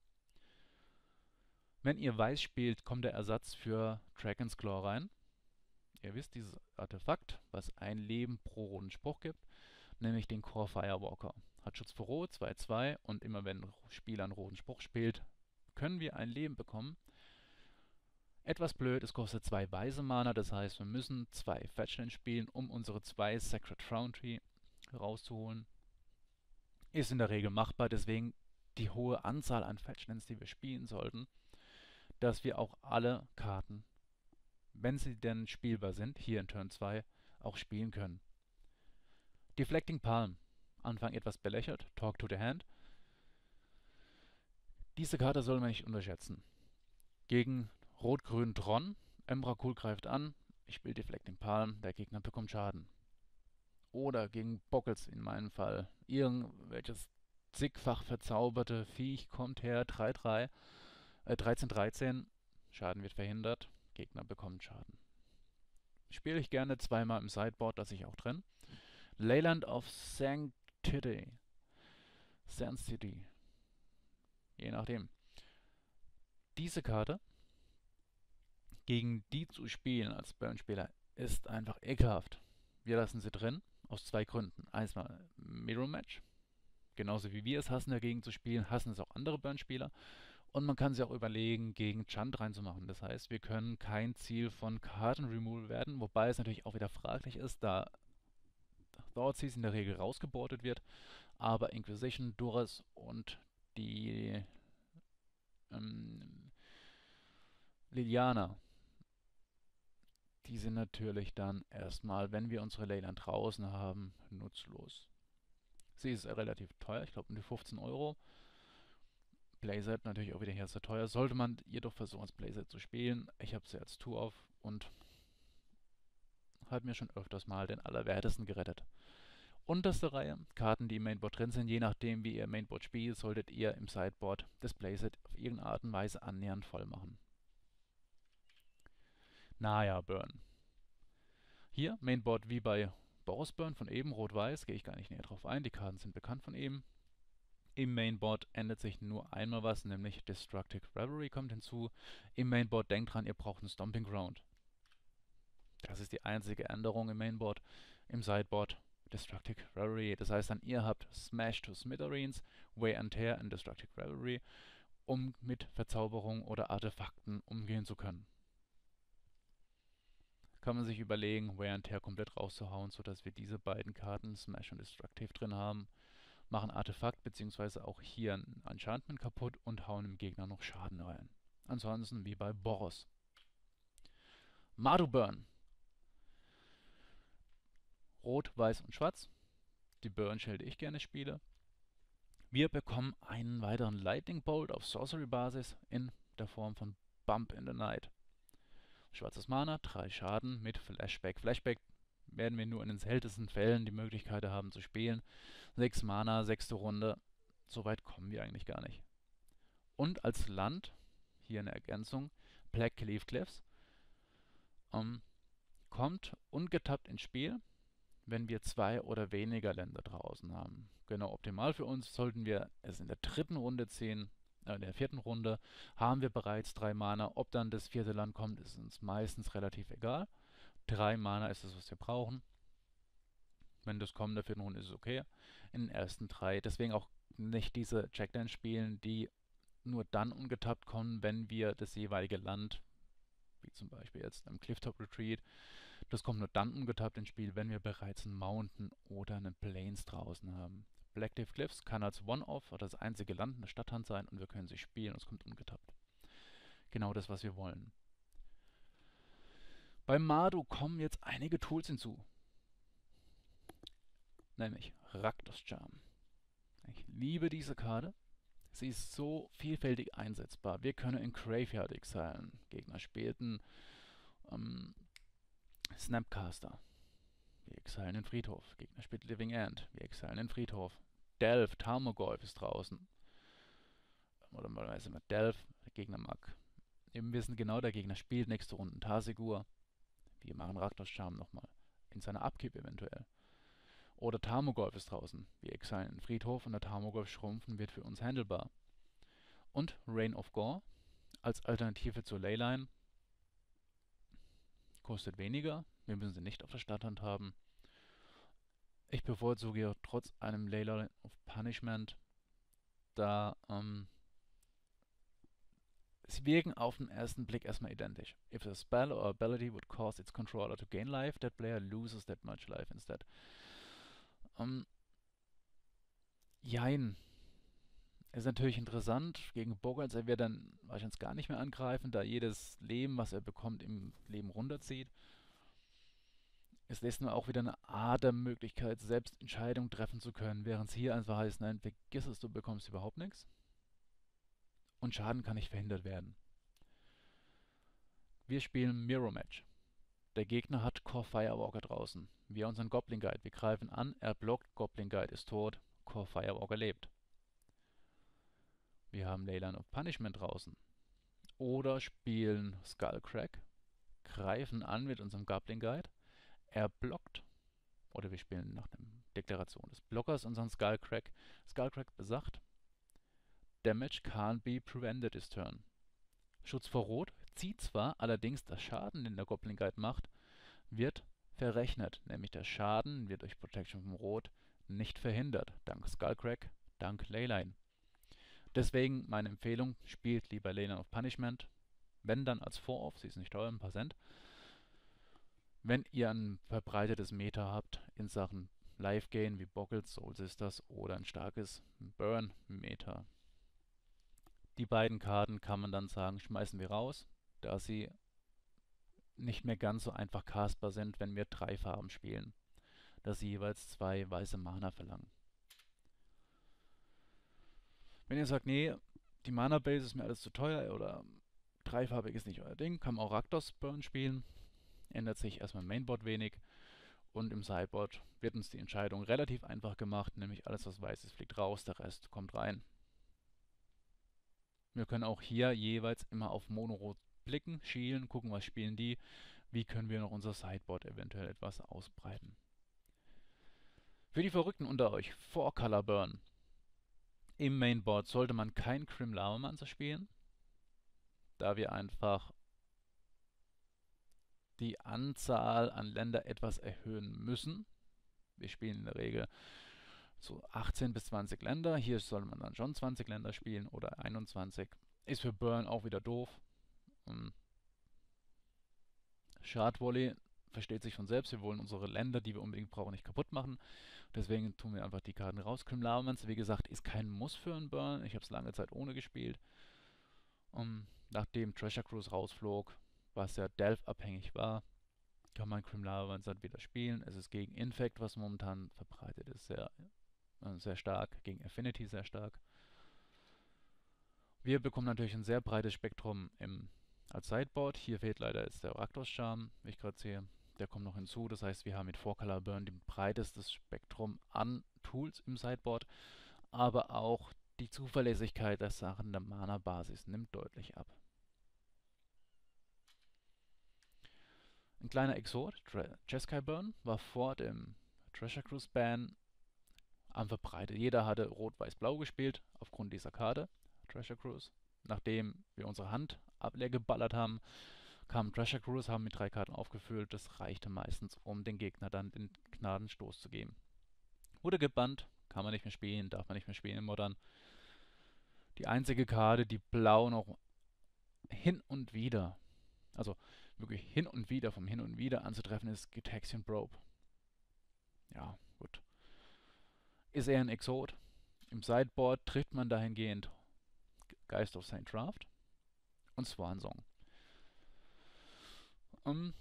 Wenn ihr Weiß spielt, kommt der Ersatz für Dragon's Claw rein. Ihr wisst, dieses Artefakt, was ein Leben pro roten Spruch gibt, nämlich den Core Firewalker. Hat Schutz für Rot, zwei zwei, und immer wenn ein Spieler einen roten Spruch spielt, können wir ein Leben bekommen. Etwas blöd, es kostet zwei weiße Mana, das heißt, wir müssen zwei Fetchlands spielen, um unsere zwei Sacred Foundry rauszuholen. Ist in der Regel machbar, deswegen die hohe Anzahl an Fetchlands, die wir spielen sollten, dass wir auch alle Karten, wenn sie denn spielbar sind, hier in Turn zwei, auch spielen können. Deflecting Palm. Anfang etwas belächelt. Talk to the Hand. Diese Karte soll man nicht unterschätzen. Gegen Rot-Grün Tron. Emrakul greift an. Ich spiele Deflecting Palm. Der Gegner bekommt Schaden. Oder gegen Bockels in meinem Fall. Irgendwelches zigfach verzauberte Viech kommt her. drei drei. Äh, dreizehn dreizehn. Schaden wird verhindert. Gegner bekommt Schaden. Spiele ich gerne zweimal im Sideboard, das ich auch drin. Leyland of Sanctity. Sanctity. Je nachdem. Diese Karte gegen die zu spielen als Burn-Spieler ist einfach ekelhaft. Wir lassen sie drin, aus zwei Gründen. Einmal Mirror Match. Genauso wie wir es hassen, dagegen zu spielen, hassen es auch andere Burn-Spieler. Und man kann sich auch überlegen, gegen Chant reinzumachen. Das heißt, wir können kein Ziel von Karten-Removal werden, wobei es natürlich auch wieder fraglich ist, da Thoughtseize in der Regel rausgebordet wird, aber Inquisition, Durres und die ähm, Liliana, die sind natürlich dann erstmal, wenn wir unsere Leyland draußen haben, nutzlos. Sie ist relativ teuer, ich glaube um die fünfzehn Euro. Playset natürlich auch wieder hier sehr teuer. Sollte man jedoch versuchen, als Playset zu spielen. Ich habe sie als Tour auf und hat mir schon öfters mal den Allerwertesten gerettet. Unterste Reihe, Karten, die im Mainboard drin sind, je nachdem wie ihr Mainboard spielt, solltet ihr im Sideboard das Playset auf irgendeine Art und Weise annähernd voll machen. Naja, Burn. Hier, Mainboard wie bei Boros Burn von eben, Rot-Weiß, gehe ich gar nicht näher drauf ein, die Karten sind bekannt von eben. Im Mainboard ändert sich nur einmal was, nämlich Destructive Revelry kommt hinzu. Im Mainboard denkt dran, ihr braucht einen Stomping Ground. Das ist die einzige Änderung im Mainboard. Im Sideboard Destructive Revelry. Das heißt dann, ihr habt Smash to Smithereens, Wear and Tear in Destructive Revelry, um mit Verzauberung oder Artefakten umgehen zu können. Kann man sich überlegen, Wear and Tear komplett rauszuhauen, sodass wir diese beiden Karten, Smash und Destructive, drin haben. Machen Artefakt bzw. auch hier ein Enchantment kaputt und hauen dem Gegner noch Schaden rein. Ansonsten wie bei Boros. Mardu Burn. Rot, Weiß und Schwarz. Die Burn-Shell, die ich gerne spiele. Wir bekommen einen weiteren Lightning Bolt auf Sorcery-Basis in der Form von Bump in the Night. Schwarzes Mana, drei Schaden mit Flashback. Flashback werden wir nur in den seltensten Fällen die Möglichkeit haben zu spielen. sechs Mana, sechste Runde. So weit kommen wir eigentlich gar nicht. Und als Land, hier eine Ergänzung, Black Cleave Cliffs, ähm, kommt ungetappt ins Spiel, wenn wir zwei oder weniger Länder draußen haben. Genau, optimal für uns sollten wir es in der dritten Runde ziehen. In der vierten Runde haben wir bereits drei Mana. Ob dann das vierte Land kommt, ist uns meistens relativ egal. Drei Mana ist es, was wir brauchen. Wenn das kommt in der vierten Runde, ist es okay. In den ersten drei. Deswegen auch nicht diese Checkdowns spielen, die nur dann ungetappt kommen, wenn wir das jeweilige Land, wie zum Beispiel jetzt im Clifftop Retreat, das kommt nur dann ungetappt ins Spiel, wenn wir bereits einen Mountain oder einen Plains draußen haben. Blackcliff Cliffs kann als One-Off oder das einzige Land in der Stadthand sein und wir können sie spielen und es kommt ungetappt. Genau das, was wir wollen. Beim Mardu kommen jetzt einige Tools hinzu. Nämlich Rakdos Charm. Ich liebe diese Karte. Sie ist so vielfältig einsetzbar. Wir können in Graveyard exilen. Gegner spielten ähm, Snapcaster. Wir exilen den Friedhof. Gegner spielt Living End. Wir exilen den Friedhof. Delph, Tarmogoyf ist draußen. Oder mal weiß immer, Delph, der Gegner mag. Wir wissen genau, der Gegner spielt nächste Runde Tarsigur. Wir machen Rakdos Charm nochmal. In seiner Upkeep eventuell. Oder Tarmogoyf ist draußen. Wir exilen den Friedhof und der Tarmogoyf schrumpfen wird für uns handelbar. Und Reign of Gore als Alternative zur Leyline. Kostet weniger. Wir müssen sie nicht auf der Stadthand haben. Ich bevorzuge trotz einem Leyline of Punishment, da ähm, Sie wirken auf den ersten Blick erstmal identisch. If a spell or ability would cause its controller to gain life, that player loses that much life instead. Um, jein. Ist natürlich interessant. Gegen Bogarts, er wird dann wahrscheinlich gar nicht mehr angreifen, da jedes Leben, was er bekommt, im Leben runterzieht. Es lässt nur auch wieder eine Art der Möglichkeit, selbst Entscheidungen treffen zu können, während es hier einfach heißt, nein, vergiss es, du bekommst überhaupt nichts. Und Schaden kann nicht verhindert werden. Wir spielen Mirror Match. Der Gegner hat Core Firewalker draußen. Wir unseren Goblin Guide. Wir greifen an, er blockt, Goblin Guide ist tot, Core Firewalker lebt. Wir haben Leyline of Punishment draußen. Oder spielen Skullcrack, greifen an mit unserem Goblin Guide, er blockt. Oder wir spielen nach der Deklaration des Blockers unseren Skullcrack. Skullcrack besagt, Damage can't be prevented this turn. Schutz vor Rot zieht zwar, allerdings der Schaden, den der Goblin Guide macht, wird verrechnet. Nämlich der Schaden wird durch Protection vom Rot nicht verhindert. Dank Skullcrack, dank Leyline. Deswegen meine Empfehlung, spielt lieber Leyline of Punishment. Wenn dann als Vor-Off, sie ist nicht teuer, ein paar Cent. Wenn ihr ein verbreitetes Meta habt in Sachen Life-Gain wie Boggles, Soul Sisters oder ein starkes Burn-Meta. Die beiden Karten kann man dann sagen, schmeißen wir raus, da sie nicht mehr ganz so einfach castbar sind, wenn wir drei Farben spielen, da sie jeweils zwei weiße Mana verlangen. Wenn ihr sagt, nee, die Mana-Base ist mir alles zu teuer oder dreifarbig ist nicht euer Ding, kann man auch Rakdos Burn spielen, ändert sich erstmal im Mainboard wenig und im Sideboard wird uns die Entscheidung relativ einfach gemacht, nämlich alles was weiß ist fliegt raus, der Rest kommt rein. Wir können auch hier jeweils immer auf Mono-Rot blicken, schielen, gucken, was spielen die, wie können wir noch unser Sideboard eventuell etwas ausbreiten. Für die Verrückten unter euch, Four Color Burn. Im Mainboard sollte man kein Grim Lavamancer spielen, da wir einfach die Anzahl an Länder etwas erhöhen müssen. Wir spielen in der Regel so achtzehn bis zwanzig Länder. Hier soll man dann schon zwanzig Länder spielen oder einundzwanzig. Ist für Burn auch wieder doof. Um, Schadvolley versteht sich von selbst. Wir wollen unsere Länder, die wir unbedingt brauchen, nicht kaputt machen. Deswegen tun wir einfach die Karten raus. Grim Lavamancer, wie gesagt, ist kein Muss für einen Burn. Ich habe es lange Zeit ohne gespielt. Um, nachdem Treasure Cruise rausflog, was ja Delph-abhängig war, kann man Grim Lavamancer wieder spielen. Es ist gegen Infect, was momentan verbreitet ist, sehr sehr stark, gegen Affinity sehr stark. Wir bekommen natürlich ein sehr breites Spektrum im, als Sideboard. Hier fehlt leider jetzt der Rakdos Charme, wie ich gerade sehe. Der kommt noch hinzu, das heißt, wir haben mit Four Color Burn die breitestes Spektrum an Tools im Sideboard, aber auch die Zuverlässigkeit der Sachen der Mana-Basis nimmt deutlich ab. Ein kleiner Exot, Jeskai Burn, war vor dem Treasure Cruise Ban am verbreitet. Jeder hatte Rot-Weiß-Blau gespielt, aufgrund dieser Karte, Treasure Cruise. Nachdem wir unsere Hand leer geballert haben, kam Treasure Cruise, haben mit drei Karten aufgefüllt. Das reichte meistens, um den Gegner dann den Gnadenstoß zu geben. Wurde gebannt, kann man nicht mehr spielen, darf man nicht mehr spielen in Modern. Die einzige Karte, die Blau noch hin und wieder, also wirklich hin und wieder, vom Hin und Wieder anzutreffen ist, Gitaxian Probe. Ja, gut. Ist eher ein Exot. Im Sideboard trifft man dahingehend Geist of Saint Draft und Swansong. Um,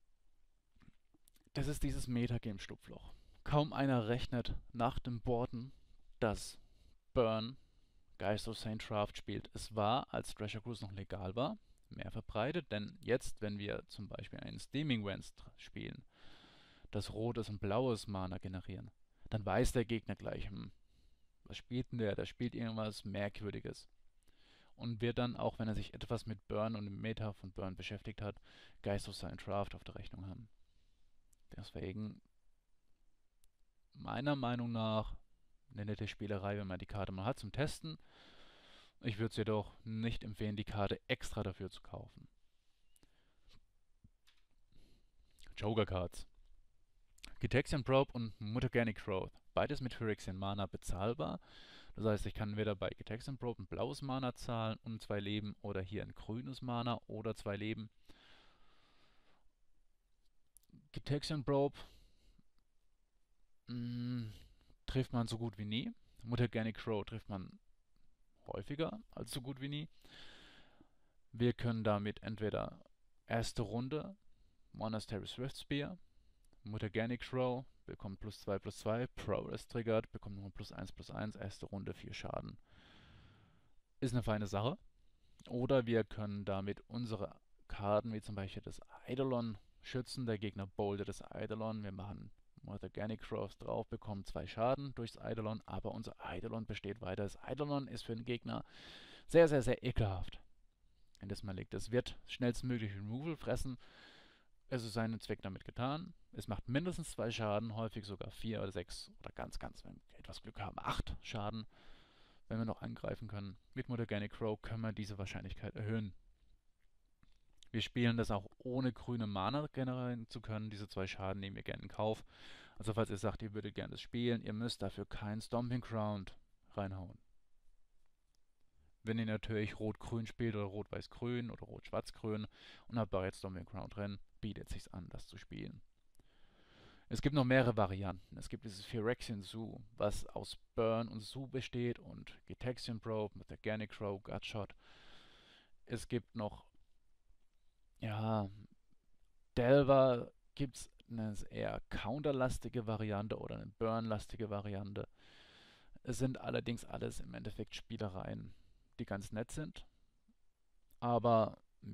das ist dieses Metagame-Schlupfloch. Kaum einer rechnet nach dem Boarden, dass Burn Geist of Saint Draft spielt. Es war, als Treasure Cruise noch legal war, mehr verbreitet, denn jetzt, wenn wir zum Beispiel einen Steaming Vents spielen, das rotes und blaues Mana generieren, dann weiß der Gegner gleich, hm, was spielt denn der? Der spielt irgendwas Merkwürdiges. Und wird dann, auch wenn er sich etwas mit Burn und dem Meta von Burn beschäftigt hat, Geist of Saint Draft auf der Rechnung haben. Deswegen, meiner Meinung nach, eine nette Spielerei, wenn man die Karte mal hat zum Testen. Ich würde es jedoch nicht empfehlen, die Karte extra dafür zu kaufen. Joker Cards. Gitaxian Probe und Mutagenic Growth. Beides mit Phyrexian Mana bezahlbar. Das heißt, ich kann weder bei Gitaxian Probe ein blaues Mana zahlen und zwei Leben oder hier ein grünes Mana oder zwei Leben. Gitaxian Probe mh, trifft man so gut wie nie. Mutagenic Crow trifft man häufiger als so gut wie nie. Wir können damit entweder erste Runde Monastery Swiftspear, Mutagenic Crow bekommt plus zwei plus zwei, Prowess triggert, bekommt nochmal plus eins plus eins, erste Runde vier Schaden. Ist eine feine Sache. Oder wir können damit unsere Karten, wie zum Beispiel das Eidolon, schützen. Der Gegner boldet das Eidolon. Wir machen Mutagenic Crows drauf, bekommen zwei Schaden durchs Eidolon, aber unser Eidolon besteht weiter. Das Eidolon ist für den Gegner sehr, sehr, sehr ekelhaft, wenn das mal liegt. Es wird schnellstmöglich Removal fressen. Es ist seinen Zweck damit getan. Es macht mindestens zwei Schaden, häufig sogar vier oder sechs oder ganz, ganz, wenn wir etwas Glück haben, acht Schaden, wenn wir noch angreifen können. Mit Mutagenic Crow können wir diese Wahrscheinlichkeit erhöhen. Wir spielen das auch ohne grüne Mana generieren zu können. Diese zwei Schaden nehmen wir gerne in Kauf. Also falls ihr sagt, ihr würdet gerne das spielen, ihr müsst dafür keinen Stomping Ground reinhauen. Wenn ihr natürlich Rot-Grün spielt oder Rot-Weiß-Grün oder Rot-Schwarz-Grün und habt bereits Stomping Ground drin, bietet es sich an, das zu spielen. Es gibt noch mehrere Varianten. Es gibt dieses Phyrexian Zoo, was aus Burn und Zoo besteht und Gitaxian Probe mit der Mutagenic Crow, Gutshot. Es gibt noch, ja, Delver gibt es eine eher counterlastige Variante oder eine Burn-lastige Variante. Es sind allerdings alles im Endeffekt Spielereien, die ganz nett sind, aber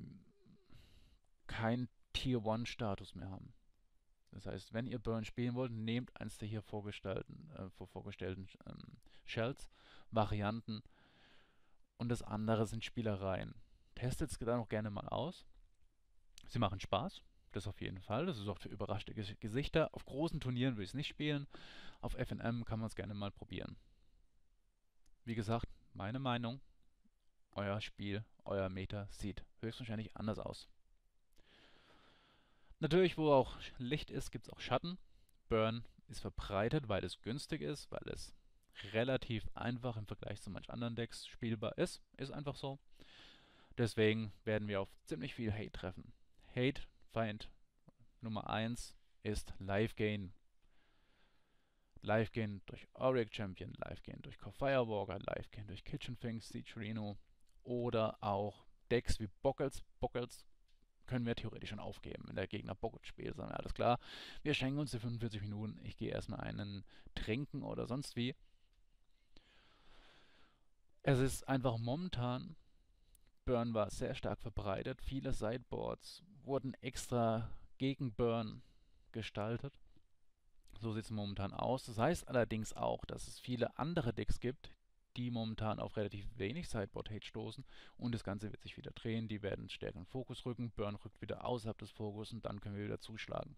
keinen Tier eins Status mehr haben. Das heißt, wenn ihr Burn spielen wollt, nehmt eins der hier vorgestellten, äh, vorgestellten ähm, Shells, Varianten, und das andere sind Spielereien. Testet es dann auch gerne mal aus. Sie machen Spaß, das auf jeden Fall. Das sorgt für überraschte Gesichter. Auf großen Turnieren würde ich es nicht spielen. Auf F N M kann man es gerne mal probieren. Wie gesagt, meine Meinung, euer Spiel, euer Meta sieht höchstwahrscheinlich anders aus. Natürlich, wo auch Licht ist, gibt es auch Schatten. Burn ist verbreitet, weil es günstig ist, weil es relativ einfach im Vergleich zu manch anderen Decks spielbar ist. Ist einfach so. Deswegen werden wir auf ziemlich viel Hate treffen. Hate, Feind Nummer eins ist Life Gain. Life Gain durch Auric Champion, Life Gain durch Core Firewalker, Life Gain durch Kitchen Finks, Siege Reno oder auch Decks wie Bockles. Bockles können wir theoretisch schon aufgeben. Wenn der Gegner Bockles spielt, sagen wir, alles klar, wir schenken uns die fünfundvierzig Minuten, ich gehe erstmal einen trinken oder sonst wie. Es ist einfach momentan, Burn war sehr stark verbreitet, viele Sideboards wurden extra gegen Burn gestaltet. So sieht es momentan aus. Das heißt allerdings auch, dass es viele andere Decks gibt, die momentan auf relativ wenig Sideboard-Hate stoßen und das Ganze wird sich wieder drehen. Die werden stärker in den Fokus rücken, Burn rückt wieder außerhalb des Fokus und dann können wir wieder zuschlagen.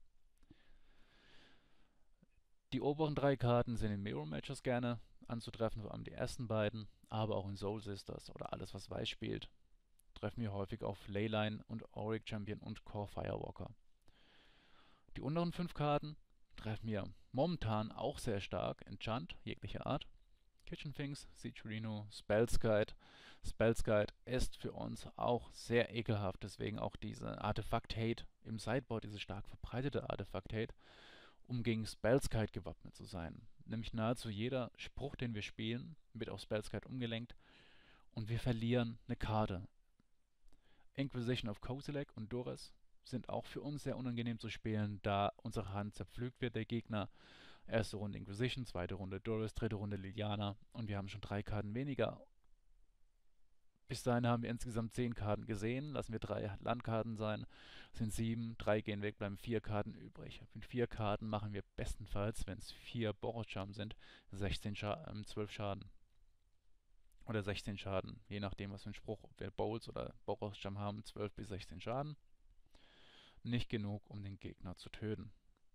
Die oberen drei Karten sind in Mirror Matches gerne anzutreffen, vor allem die ersten beiden, aber auch in Soul Sisters oder alles, was weiß spielt, treffen wir häufig auf Leyline und Auric Champion und Core Firewalker. Die unteren fünf Karten treffen wir momentan auch sehr stark. Enchant, jeglicher Art. Kitchen Finks, Siege Reno, Spellskite. Spellskite ist für uns auch sehr ekelhaft, deswegen auch diese Artefakt-Hate im Sideboard, diese stark verbreitete Artefakt-Hate, um gegen Spellskite gewappnet zu sein. Nämlich nahezu jeder Spruch, den wir spielen, wird auf Spellskite umgelenkt und wir verlieren eine Karte. Inquisition of Kozilek und Durres sind auch für uns sehr unangenehm zu spielen, da unsere Hand zerpflügt wird, der Gegner. Erste Runde Inquisition, zweite Runde Durres, dritte Runde Liliana und wir haben schon drei Karten weniger. Bis dahin haben wir insgesamt zehn Karten gesehen, lassen wir drei Landkarten sein, sind sieben, drei gehen weg, bleiben vier Karten übrig. Mit vier Karten machen wir bestenfalls, wenn es vier Boros-Charm sind, sechzehn Scha äh, zwölf Schaden. Oder sechzehn Schaden, je nachdem was für ein Spruch, ob wir Bowls oder Boros-Charm haben, zwölf bis sechzehn Schaden. Nicht genug, um den Gegner zu töten.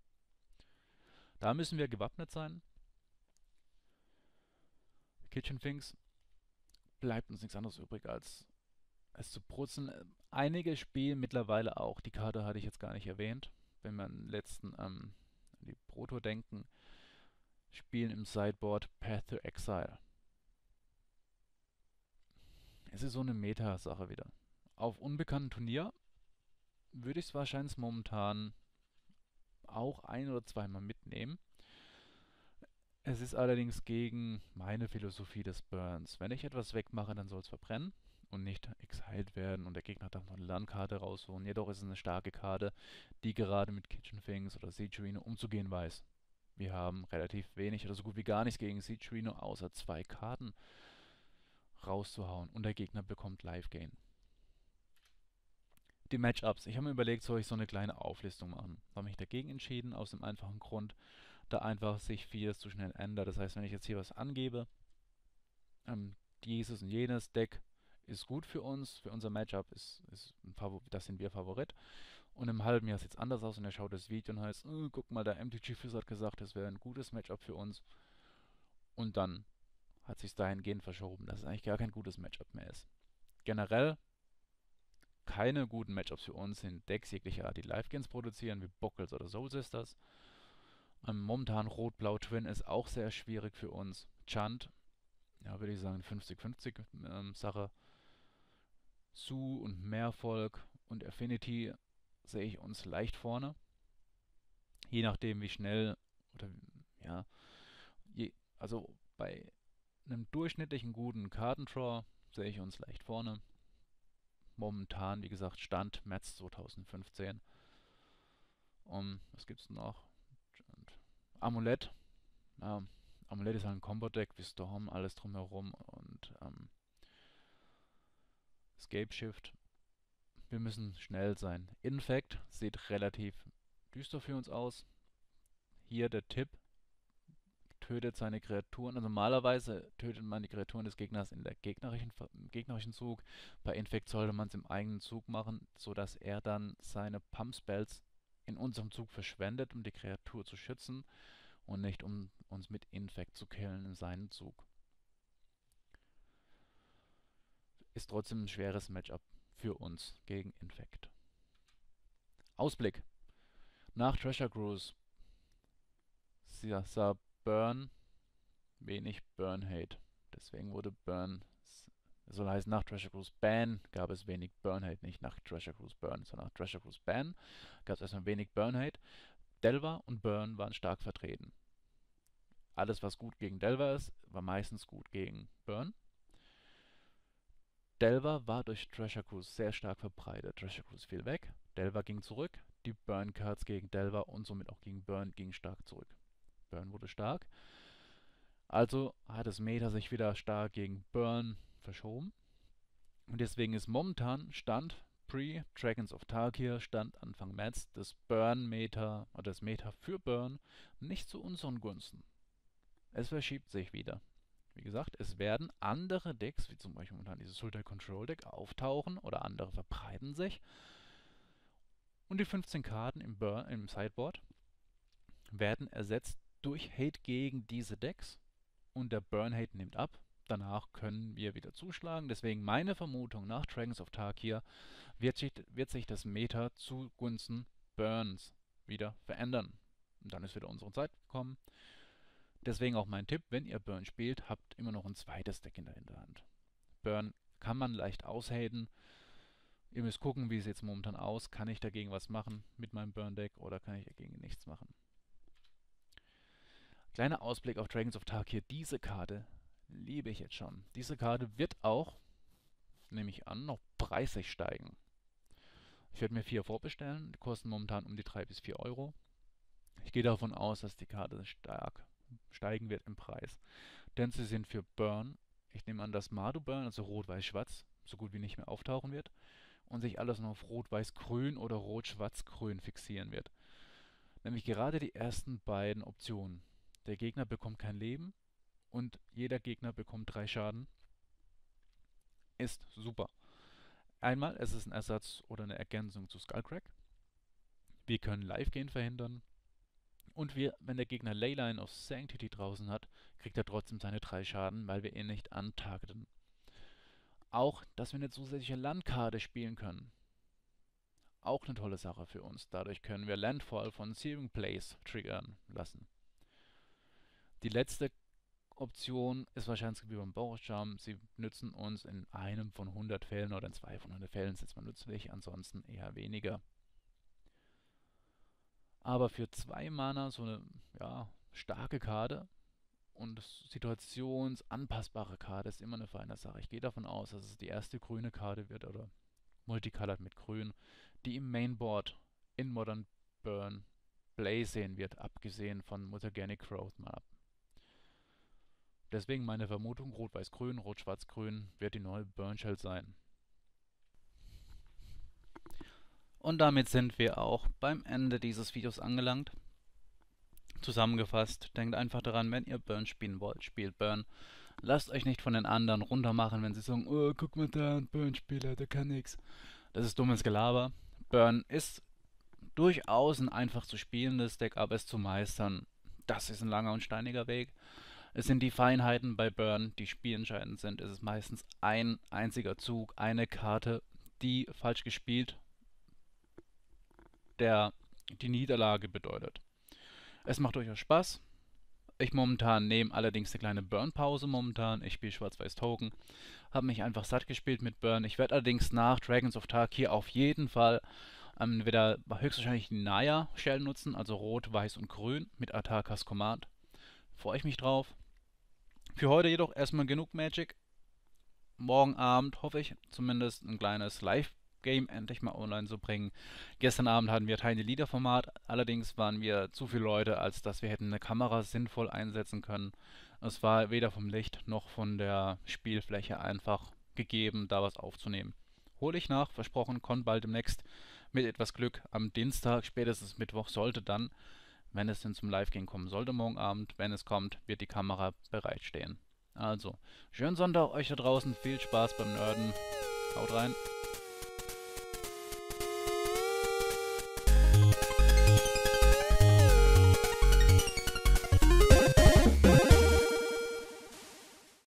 Da müssen wir gewappnet sein. Kitchen Finks bleibt uns nichts anderes übrig, als es zu putzen. Einige spielen mittlerweile auch, die Karte hatte ich jetzt gar nicht erwähnt, wenn wir an letzten, ähm, an die Proto denken, spielen im Sideboard Path to Exile. Es ist so eine Meta-Sache wieder. Auf unbekannten Turnier würde ich es wahrscheinlich momentan auch ein oder zweimal mitnehmen. Es ist allerdings gegen meine Philosophie des Burns. Wenn ich etwas wegmache, dann soll es verbrennen und nicht exiled werden und der Gegner darf noch eine Landkarte rausholen. Jedoch ist es eine starke Karte, die gerade mit Kitchen Finks oder Siege Arena umzugehen weiß. Wir haben relativ wenig oder so gut wie gar nichts gegen Siege Arena, außer zwei Karten rauszuhauen und der Gegner bekommt Life Gain. Die Matchups. Ich habe mir überlegt, soll ich so eine kleine Auflistung machen. Habe mich dagegen entschieden, aus dem einfachen Grund, da einfach sich vieles zu schnell ändert. Das heißt, wenn ich jetzt hier was angebe, ähm, dieses und jenes Deck ist gut für uns, für unser Matchup ist, ist ein Favor das sind wir Favorit. Und im halben Jahr sieht es anders aus und er schaut das Video und heißt, äh, guck mal, der M T G Fizz hat gesagt, das wäre ein gutes Matchup für uns. Und dann hat sich dahingehend verschoben, dass es eigentlich gar kein gutes Matchup mehr ist. Generell keine guten Matchups für uns sind Decks jeglicher Art, die Live-Gains produzieren, wie Bockles oder Soul Sisters. Ähm, momentan Rot-Blau-Twin ist auch sehr schwierig für uns. Chant, ja, würde ich sagen, fünfzig fünfzig ähm, Sache. Su und Mehrvolk und Affinity sehe ich uns leicht vorne. Je nachdem, wie schnell oder ja, je, also bei einem durchschnittlichen guten Kartendraw sehe ich uns leicht vorne. Momentan, wie gesagt, Stand März zweitausendfünfzehn. Um, was gibt's noch? Und Amulett. Ja, Amulett ist halt ein Combo-Deck wie Storm, alles drumherum und ähm, Escape Shift. Wir müssen schnell sein. Infect sieht relativ düster für uns aus. Hier der Tipp: tötet seine Kreaturen. Also normalerweise tötet man die Kreaturen des Gegners in der gegnerischen, im gegnerischen Zug. Bei Infect sollte man es im eigenen Zug machen, sodass er dann seine Pump Spells in unserem Zug verschwendet, um die Kreatur zu schützen und nicht um uns mit Infect zu killen in seinem Zug. Ist trotzdem ein schweres Matchup für uns gegen Infect. Ausblick. Nach Treasure Cruise sah Burn wenig Burn-Hate. Deswegen wurde Burn, das soll heißen, nach Treasure Cruise Ban gab es wenig Burn-Hate. Nicht nach Treasure Cruise Burn, sondern nach Treasure Cruise Ban gab es erstmal wenig Burn-Hate. Delver und Burn waren stark vertreten. Alles, was gut gegen Delver ist, war meistens gut gegen Burn. Delver war durch Treasure Cruise sehr stark verbreitet. Treasure Cruise fiel weg, Delver ging zurück, die Burn-Cards gegen Delver und somit auch gegen Burn gingen stark zurück. Burn wurde stark. Also hat das Meta sich wieder stark gegen Burn verschoben. Und deswegen ist momentan Stand Pre-Dragons of Tarkir, Stand Anfang März, das Burn-Meta oder das Meta für Burn nicht zu unseren Gunsten. Es verschiebt sich wieder. Wie gesagt, es werden andere Decks, wie zum Beispiel momentan dieses Sultai Control Deck, auftauchen oder andere verbreiten sich. Und die fünfzehn Karten im, Burn, im Sideboard werden ersetzt durch Hate gegen diese Decks. Und der Burn-Hate nimmt ab. Danach können wir wieder zuschlagen. Deswegen meine Vermutung, nach Dragons of Tarkir wird sich, wird sich das Meta zugunsten Burns wieder verändern. Und dann ist wieder unsere Zeit gekommen. Deswegen auch mein Tipp, wenn ihr Burn spielt, habt immer noch ein zweites Deck in der Hinterhand. Burn kann man leicht aushaten. Ihr müsst gucken, wie es jetzt momentan aus. Kann ich dagegen was machen mit meinem Burn-Deck oder kann ich dagegen nichts machen? Kleiner Ausblick auf Dragons of Tarkir. Diese Karte liebe ich jetzt schon. Diese Karte wird auch, nehme ich an, noch preislich steigen. Ich werde mir vier vorbestellen. Die kosten momentan um die drei bis vier Euro. Ich gehe davon aus, dass die Karte stark steigen wird im Preis. Denn sie sind für Burn, ich nehme an, dass Mardu Burn, also Rot-Weiß-Schwarz, so gut wie nicht mehr auftauchen wird und sich alles nur auf Rot-Weiß-Grün oder Rot-Schwarz-Grün fixieren wird. Nämlich gerade die ersten beiden Optionen. Der Gegner bekommt kein Leben und jeder Gegner bekommt drei Schaden. Ist super. Einmal, es ist ein Ersatz oder eine Ergänzung zu Skullcrack. Wir können Live-Gain verhindern. Und wir, wenn der Gegner Leyline of Sanctity draußen hat, kriegt er trotzdem seine drei Schaden, weil wir ihn nicht antargeten. Auch, dass wir eine zusätzliche Landkarte spielen können. Auch eine tolle Sache für uns. Dadurch können wir Landfall von Searing Place triggern lassen. Die letzte Option ist wahrscheinlich wie beim Boros-Charme. Sie nützen uns in einem von hundert Fällen oder in zwei von hundert Fällen ist mal nützlich, ansonsten eher weniger. Aber für zwei Mana so eine ja, starke Karte und situationsanpassbare Karte ist immer eine feine Sache. Ich gehe davon aus, dass es die erste grüne Karte wird oder multicolored mit grün, die im Mainboard in Modern Burn Play sehen wird, abgesehen von Mutagenic Growth Map. Deswegen meine Vermutung, Rot-Weiß-Grün, Rot-Schwarz-Grün wird die neue Burn Shell sein. Und damit sind wir auch beim Ende dieses Videos angelangt. Zusammengefasst, denkt einfach daran, wenn ihr Burn spielen wollt, spielt Burn. Lasst euch nicht von den anderen runtermachen, wenn sie sagen, oh, guck mal da, ein Burn-Spieler, der kann nix. Das ist dummes Gelaber. Burn ist durchaus ein einfach zu spielendes Deck, aber es zu meistern, das ist ein langer und steiniger Weg. Es sind die Feinheiten bei Burn, die spielentscheidend sind. Es ist meistens ein einziger Zug, eine Karte, die falsch gespielt, der die Niederlage bedeutet. Es macht durchaus Spaß. Ich momentan nehme allerdings eine kleine Burn-Pause momentan. Ich spiele Schwarz-Weiß-Token. Habe mich einfach satt gespielt mit Burn. Ich werde allerdings nach Dragons of Tarkir auf jeden Fall ähm, wieder höchstwahrscheinlich die Naya-Shell nutzen, also Rot, Weiß und Grün mit Atakas Command. Freue ich mich drauf. Für heute jedoch erstmal genug Magic. Morgen Abend hoffe ich zumindest ein kleines Live-Game endlich mal online zu bringen. Gestern Abend hatten wir Tiny Leader Format, allerdings waren wir zu viele Leute, als dass wir hätten eine Kamera sinnvoll einsetzen können. Es war weder vom Licht noch von der Spielfläche einfach gegeben, da was aufzunehmen. Hole ich nach, versprochen, kommt bald demnächst mit etwas Glück am Dienstag, spätestens Mittwoch sollte dann, wenn es denn zum Live-Game kommen sollte, morgen Abend, wenn es kommt, wird die Kamera bereitstehen. Also, schönen Sonntag euch da draußen, viel Spaß beim Nerden, haut rein.